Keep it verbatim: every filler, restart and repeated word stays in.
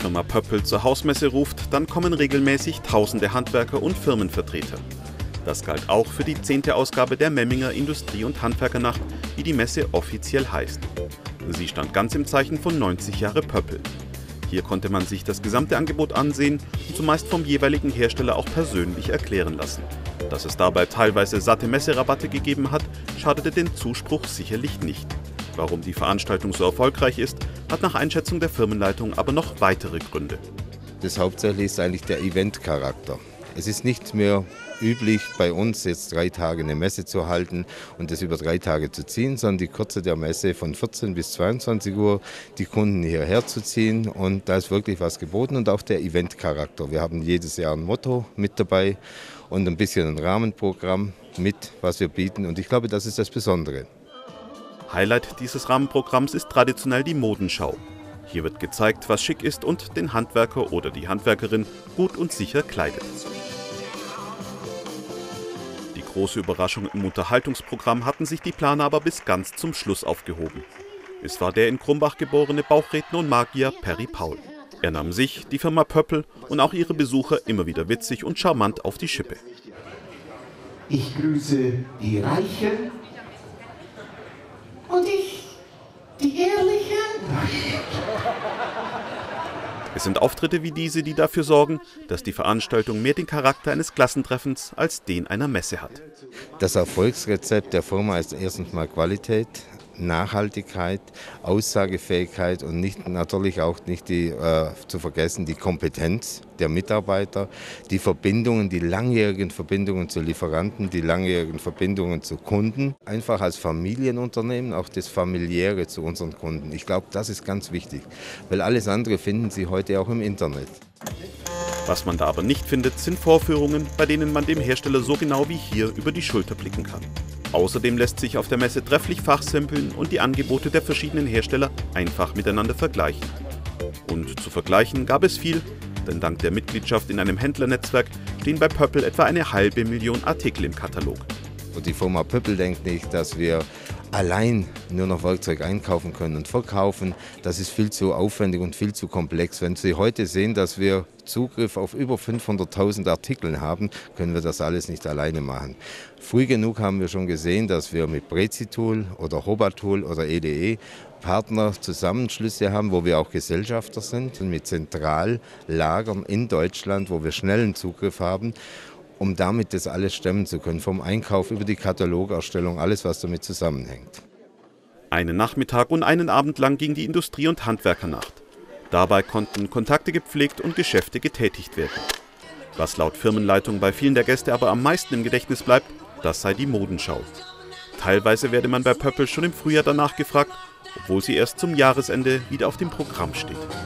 Firma Pöppl zur Hausmesse ruft, dann kommen regelmäßig tausende Handwerker und Firmenvertreter. Das galt auch für die zehnte Ausgabe der Memminger Industrie- und Handwerkernacht, wie die Messe offiziell heißt. Sie stand ganz im Zeichen von neunzig Jahre Pöppl. Hier konnte man sich das gesamte Angebot ansehen und zumeist vom jeweiligen Hersteller auch persönlich erklären lassen. Dass es dabei teilweise satte Messerabatte gegeben hat, schadete den Zuspruch sicherlich nicht. Warum die Veranstaltung so erfolgreich ist, hat nach Einschätzung der Firmenleitung aber noch weitere Gründe. Das Hauptsächliche ist eigentlich der Eventcharakter. Es ist nicht mehr üblich, bei uns jetzt drei Tage eine Messe zu halten und das über drei Tage zu ziehen, sondern die Kürze der Messe von vierzehn bis zweiundzwanzig Uhr, die Kunden hierher zu ziehen, und da ist wirklich was geboten, und auch der Eventcharakter. Wir haben jedes Jahr ein Motto mit dabei und ein bisschen ein Rahmenprogramm mit, was wir bieten, und ich glaube, das ist das Besondere. Highlight dieses Rahmenprogramms ist traditionell die Modenschau. Hier wird gezeigt, was schick ist und den Handwerker oder die Handwerkerin gut und sicher kleidet. Die große Überraschung im Unterhaltungsprogramm hatten sich die Planer aber bis ganz zum Schluss aufgehoben. Es war der in Krumbach geborene Bauchredner und Magier Perry Paul. Er nahm sich, die Firma Pöppl und auch ihre Besucher immer wieder witzig und charmant auf die Schippe. Ich grüße die Reichen und ich die Ehrlichen. Es sind Auftritte wie diese, die dafür sorgen, dass die Veranstaltung mehr den Charakter eines Klassentreffens als den einer Messe hat. Das Erfolgsrezept der Firma ist erstens mal Qualität, Nachhaltigkeit, Aussagefähigkeit und nicht, natürlich auch nicht die, äh, zu vergessen die Kompetenz der Mitarbeiter, die Verbindungen, die langjährigen Verbindungen zu Lieferanten, die langjährigen Verbindungen zu Kunden. Einfach als Familienunternehmen auch das Familiäre zu unseren Kunden. Ich glaube, das ist ganz wichtig, weil alles andere finden Sie heute auch im Internet. Was man da aber nicht findet, sind Vorführungen, bei denen man dem Hersteller so genau wie hier über die Schulter blicken kann. Außerdem lässt sich auf der Messe trefflich fachsimpeln und die Angebote der verschiedenen Hersteller einfach miteinander vergleichen. Und zu vergleichen gab es viel, denn dank der Mitgliedschaft in einem Händlernetzwerk stehen bei Pöppl etwa eine halbe Million Artikel im Katalog. Und die Firma Pöppl denkt nicht, dass wir allein nur noch Werkzeug einkaufen können und verkaufen. Das ist viel zu aufwendig und viel zu komplex. Wenn Sie heute sehen, dass wir Zugriff auf über fünfhunderttausend Artikel haben, können wir das alles nicht alleine machen. Früh genug haben wir schon gesehen, dass wir mit Prezi-Tool oder Hoba-Tool oder E D E Partnerzusammenschlüsse haben, wo wir auch Gesellschafter sind und mit Zentrallagern in Deutschland, wo wir schnellen Zugriff haben, um damit das alles stemmen zu können, vom Einkauf über die Katalogerstellung, alles, was damit zusammenhängt. Einen Nachmittag und einen Abend lang ging die Industrie- und Handwerkernacht. Dabei konnten Kontakte gepflegt und Geschäfte getätigt werden. Was laut Firmenleitung bei vielen der Gäste aber am meisten im Gedächtnis bleibt, das sei die Modenschau. Teilweise werde man bei Pöppl schon im Frühjahr danach gefragt, obwohl sie erst zum Jahresende wieder auf dem Programm steht.